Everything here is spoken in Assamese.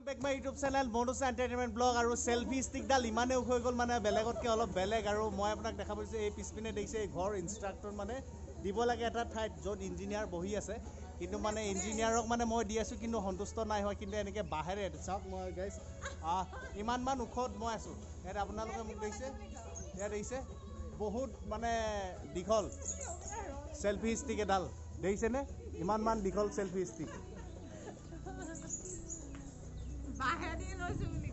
back my YouTube channel Manoj entertainment blog আৰু সেলফি ষ্টিকডাল ইমানে হৈ গ'ল মানে বেলেগতকৈ অলপ বেলেগ আৰু মই আপোনাক দেখা পাইছোঁ এই পিছপিনে দেখিছে এই ঘৰ ইনষ্ট্ৰাক্টৰ মানে দিব লাগে এটা ঠাইত য'ত ইঞ্জিনিয়াৰ বহি আছে কিন্তু মানে ইঞ্জিনিয়াৰক মানে মই দি আছোঁ কিন্তু সন্তুষ্ট নাই হয় কিন্তু এনেকৈ বাহেৰে চাওক মই গাইছ ইমানমান ওখত মই আছোঁ ইয়াত আপোনালোকে মোক দেখিছে ইয়াত দেখিছে বহুত মানে দীঘল সেলফি ষ্টিক এডাল দেখিছেনে ইমানমান দীঘল সেলফি ষ্টিক বাহে দি লৈছো বুলি